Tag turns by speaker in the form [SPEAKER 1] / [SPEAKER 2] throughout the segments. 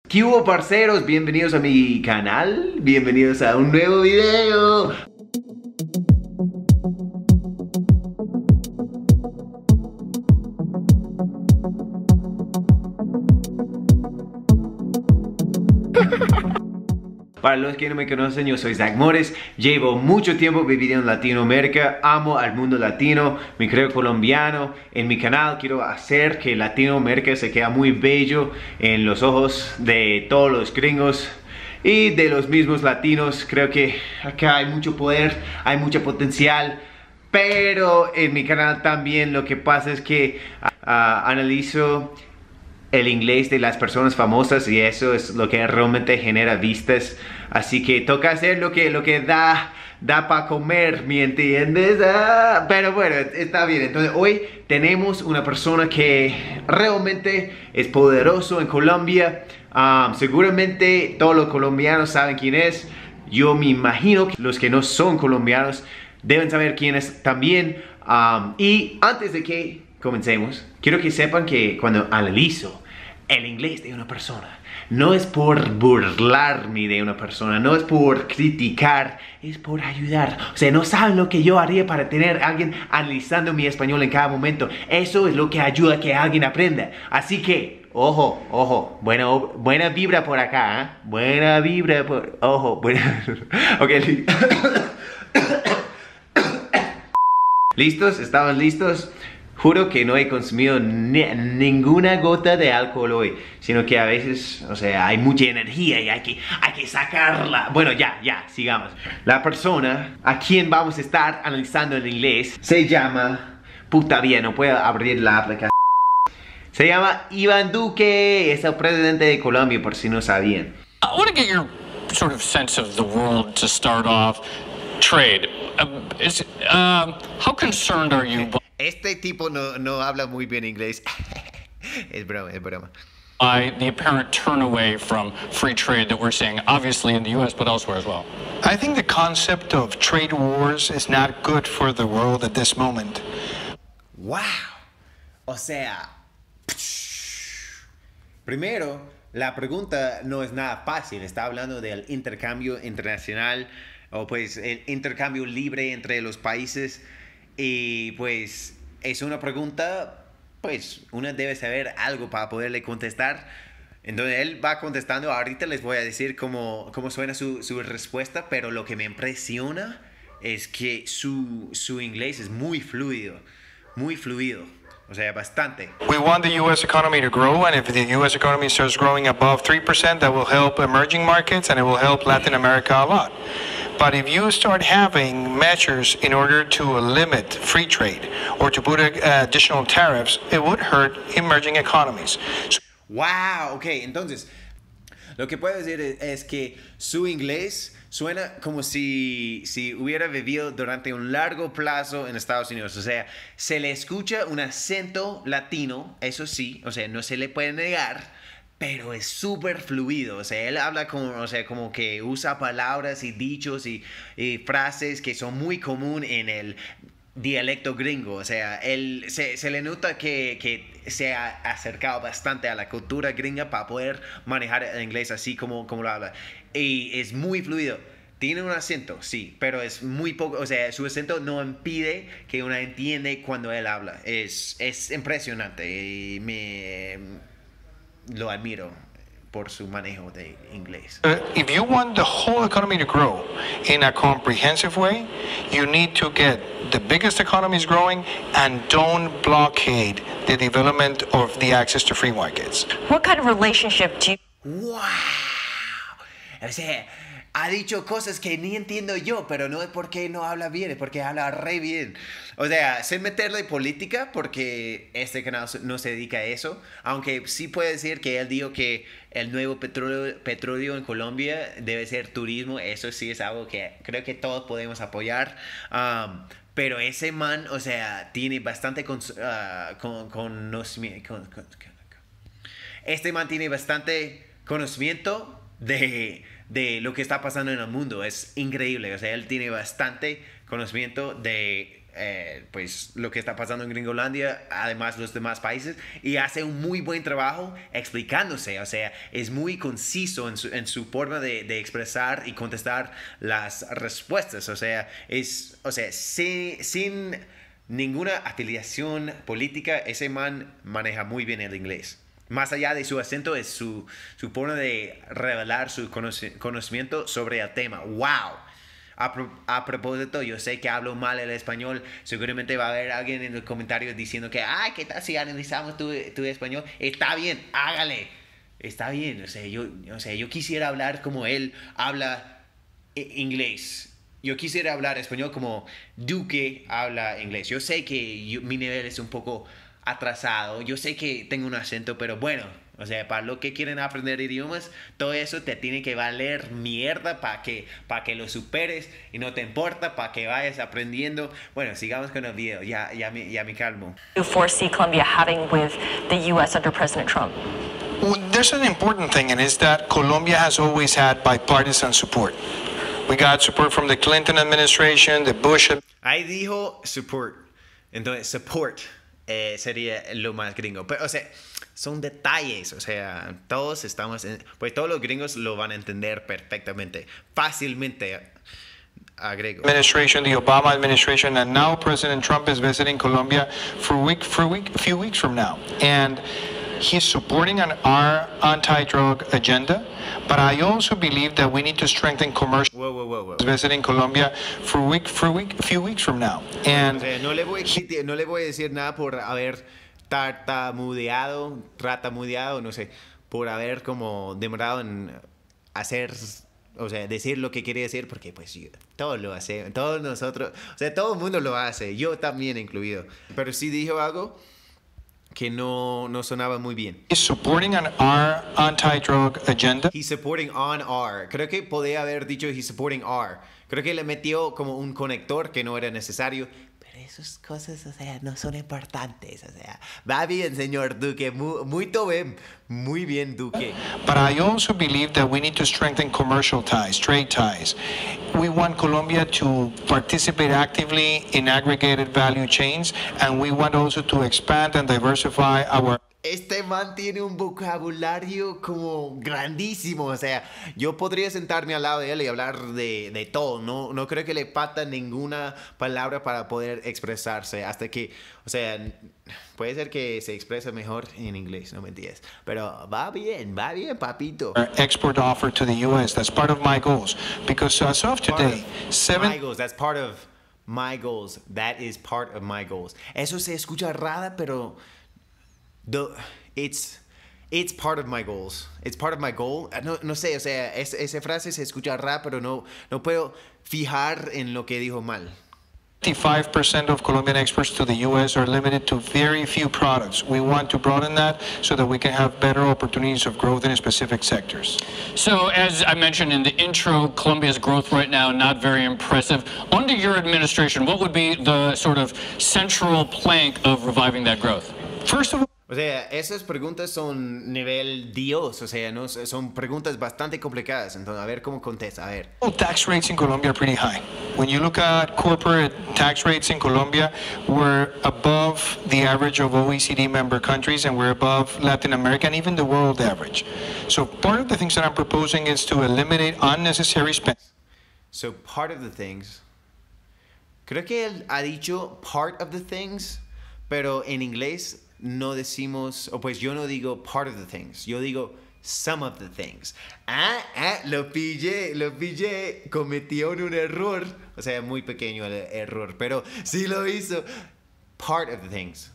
[SPEAKER 1] ¿Qué hubo, parceros? Bienvenidos a mi canal, bienvenidos a un nuevo video. Para los que no me conocen, yo soy Zach Mores, llevo mucho tiempo viviendo en Latinoamérica, amo al mundo latino, me creo colombiano. En mi canal quiero hacer que Latinoamérica se quede muy bello en los ojos de todos los gringos y de los mismos latinos. Creo que acá hay mucho poder, hay mucho potencial, pero en mi canal también lo que pasa es que analizo el inglés de las personas famosas y eso es lo que realmente genera vistas. Así que toca hacer lo que da para comer, ¿me entiendes? Pero bueno, está bien. Entonces hoy tenemos una persona que realmente es poderoso en Colombia. Seguramente todos los colombianos saben quién es. Yo me imagino que los que no son colombianos deben saber quién es también. Y antes de que comencemos, quiero que sepan que cuando analizo el inglés de una persona, no es por burlarme de una persona, no es por criticar, es por ayudar. O sea, no saben lo que yo haría para tener a alguien analizando mi español en cada momento. Eso es lo que ayuda a que alguien aprenda. Así que, ojo, buena vibra por acá, ¿eh? Buena vibra por... Ojo, buena... Ok, ¿listos? ¿Estaban listos? Juro que no he consumido ninguna gota de alcohol hoy, sino que a veces, o sea, hay mucha energía y hay que sacarla. Bueno, ya, sigamos. La persona a quien vamos a estar analizando en inglés se llama... Puta vida, no puedo abrir la aplicación. Se llama Iván Duque, es el presidente de Colombia, por si no sabían.
[SPEAKER 2] I want to get your sort of sense of the world to start off. Trade. How concerned are you
[SPEAKER 1] Este tipo no habla muy bien inglés. Es broma.
[SPEAKER 2] by the apparent turn away from free trade that we're seeing, obviously in the U.S., but elsewhere as well?
[SPEAKER 3] I think the concept of trade wars is not good for the world at this moment.
[SPEAKER 1] ¡Wow! O sea... Primero, la pregunta no es nada fácil. Está hablando del intercambio internacional o pues el intercambio libre entre los países. Y pues es una pregunta, pues uno debe saber algo para poderle contestar. Entonces él va contestando. Ahorita les voy a decir cómo suena su respuesta, pero lo que me impresiona es que su inglés es muy fluido. O sea, bastante.
[SPEAKER 3] We want the U.S. economy to grow, and if the U.S. economy starts growing above 3%, that will help emerging markets and it will help Latin America a lot. But if you start having measures in order to limit free trade or to put additional tariffs, it would hurt emerging economies.
[SPEAKER 1] Wow, ok, entonces lo que puedo decir es que su inglés suena como si hubiera vivido durante un largo plazo en Estados Unidos. O sea, se le escucha un acento latino, eso sí, o sea, no se le puede negar, pero es súper fluido. O sea, él habla como que usa palabras y dichos y frases que son muy común en el dialecto gringo. O sea, él se le nota que se ha acercado bastante a la cultura gringa para poder manejar el inglés así como lo habla. Y es muy fluido. Tiene un acento, sí, pero es muy poco. O sea, su acento no impide que uno entiende cuando él habla. Es impresionante y lo admiro por su manejo de inglés.
[SPEAKER 3] If you want the whole economy to grow in a comprehensive way, you need to get the biggest economies growing and don't blockade the development of the access to free markets.
[SPEAKER 4] What kind of relationship do you...
[SPEAKER 1] ¡Wow! O sea, ha dicho cosas que ni entiendo yo, pero no es porque no habla bien, es porque habla re bien. O sea, sin meterle política, porque este canal no se dedica a eso, aunque sí puede decir que él dijo que el nuevo petróleo en Colombia debe ser turismo. Eso sí es algo que creo que todos podemos apoyar. Pero ese man, o sea, tiene bastante conocimiento. Este man tiene bastante conocimiento de lo que está pasando en el mundo. Es increíble. O sea, él tiene bastante conocimiento de pues lo que está pasando en Gringolandia, además los demás países, y hace un muy buen trabajo explicándose, o sea, es muy conciso en su forma de expresar y contestar las respuestas, o sea, sin ninguna afiliación política, ese man maneja muy bien el inglés. Más allá de su acento, es su forma de revelar su conocimiento sobre el tema. ¡Wow! A propósito, yo sé que hablo mal el español. Seguramente va a haber alguien en los comentarios diciendo que, ay, ¿qué tal si analizamos tu español? Está bien, hágale. Está bien. O sea, yo quisiera hablar como él habla inglés. Yo quisiera hablar español como Duque habla inglés. Yo sé que mi nivel es un poco atrasado. Yo sé que tengo un acento, pero bueno, o sea, para los que quieren aprender idiomas, todo eso te tiene que valer mierda para que lo superes y no te importa, para que vayas aprendiendo. Bueno, sigamos con el video. Ya me calmo.
[SPEAKER 4] you foresee Colombia having with the U.S. under President Trump?
[SPEAKER 3] Well, there's an important thing, and it's that Colombia has always had bipartisan support. We got support from the Clinton administration, the Bush.
[SPEAKER 1] Ahí dijo support. Entonces, support sería lo más gringo. Pero, o sea, son detalles. O sea, todos pues todos los gringos lo van a entender perfectamente, fácilmente. Agrego.
[SPEAKER 3] Administration, the Obama administration, and now President Trump is visiting Colombia a few weeks from now. And he's supporting our anti-drug agenda, but I also believe that we need to strengthen commercial.
[SPEAKER 1] Whoa.
[SPEAKER 3] Visiting Colombia a few weeks from now. And
[SPEAKER 1] O sea, no le voy a decir nada por haber tratamudeado, no sé, por haber como demorado en hacer, o sea, decir lo que quería decir, porque pues todos lo hacen, todos nosotros, o sea, todo el mundo lo hace, yo también incluido. Pero sí dijo algo que no sonaba muy bien.
[SPEAKER 3] he's supporting our anti-drug agenda.
[SPEAKER 1] He's supporting on our. Creo que podía haber dicho he's supporting our. Creo que le metió como un conector que no era necesario. Pero esas cosas, o sea, no son importantes. O sea, va bien, señor Duque. Muy bien, Duque.
[SPEAKER 3] But I also believe that we need to strengthen commercial ties, trade ties. We want Colombia to participate actively in aggregated value chains, and we want also to expand and diversify our.
[SPEAKER 1] Este man tiene un vocabulario como grandísimo, o sea, yo podría sentarme al lado de él y hablar de todo, no creo que le falta ninguna palabra para poder expresarse, hasta que, o sea, puede ser que se exprese mejor en inglés, no me entiendes, pero va bien, papito.
[SPEAKER 3] Our export offer to the U.S. That's part of my goals, because as of today,
[SPEAKER 1] My goals, that's part of my goals, that is part of my goals. Eso se escucha rara, pero it's part of my goals. It's part of my goal. No sé, o sea, esa frase se escucha rara, pero no puedo fijar en lo que dijo mal.
[SPEAKER 3] 55% of Colombian exports to the U.S. are limited to very few products. We want to broaden that so that we can have better opportunities of growth in specific sectors.
[SPEAKER 2] So, as I mentioned in the intro, Colombia's growth right now not very impressive. Under your administration, what would be the sort of central plank of reviving that growth?
[SPEAKER 3] First of all,
[SPEAKER 1] O sea, esas preguntas son nivel Dios, o sea, no son preguntas bastante complicadas. Entonces, a ver cómo contesta, a ver.
[SPEAKER 3] tax rates in Colombia are pretty high. When you look at corporate tax rates in Colombia, we're above the average of OECD member countries, and we're above Latin America and even the world average. So part of the things that I'm proposing is to eliminate unnecessary spending.
[SPEAKER 1] So, part of the things. Creo que él ha dicho part of the things, pero en inglés no decimos, o pues yo no digo part of the things, yo digo some of the things. Lo pillé, cometió un error, o sea, muy pequeño el error, pero sí lo hizo. Part of the things.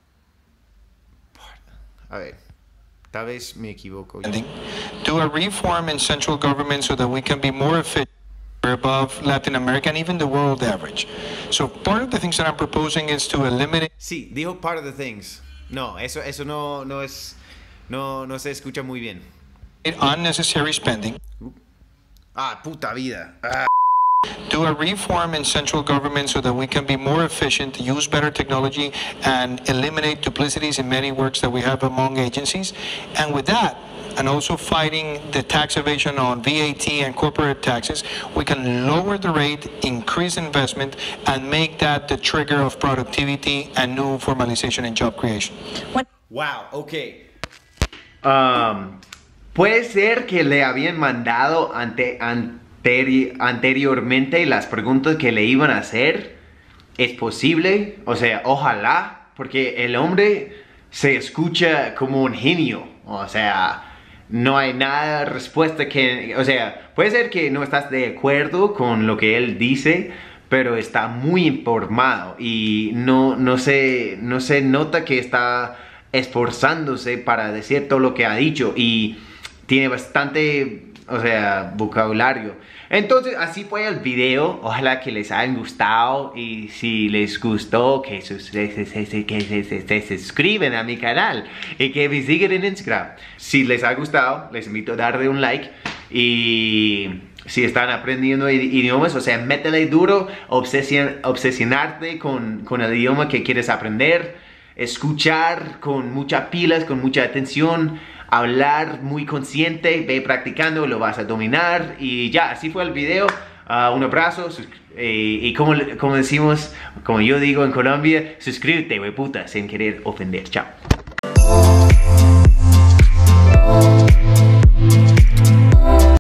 [SPEAKER 1] A ver, tal vez me equivoco.
[SPEAKER 3] Do a reform in central government so that we can be more efficient. We're above Latin America and even the world average. So part of the things that I'm proposing is to eliminate.
[SPEAKER 1] Sí, dijo part of the things. No, eso no se escucha muy bien.
[SPEAKER 3] Unnecessary spending.
[SPEAKER 1] Puta vida.
[SPEAKER 3] Do a reform in central government so that we can be more efficient, use better technology, and eliminate duplicities in many works that we have among agencies. And with that, and also fighting the tax evasion on VAT and corporate taxes, we can lower the rate, increase investment, and make that the trigger of productivity and new formalization and job creation.
[SPEAKER 1] Wow, ok. Puede ser que le habían mandado anteriormente las preguntas que le iban a hacer. Es posible, o sea, ojalá, porque el hombre se escucha como un genio. O sea, no hay nada respuesta que... O sea, puede ser que no estás de acuerdo con lo que él dice, pero está muy informado y no se nota que está esforzándose para decir todo lo que ha dicho y tiene bastante, o sea, vocabulario. Entonces, así fue el video. Ojalá que les haya gustado y si les gustó, que se suscriben a mi canal y que me sigan en Instagram. Si les ha gustado, les invito a darle un like y si están aprendiendo idiomas, o sea, métele duro, obsesionarte con el idioma que quieres aprender, escuchar con muchas pilas, con mucha atención, hablar muy consciente, ve practicando, lo vas a dominar y ya, así fue el video. Un abrazo y como decimos, como yo digo en Colombia, suscríbete, wey puta, sin querer ofender. Chao.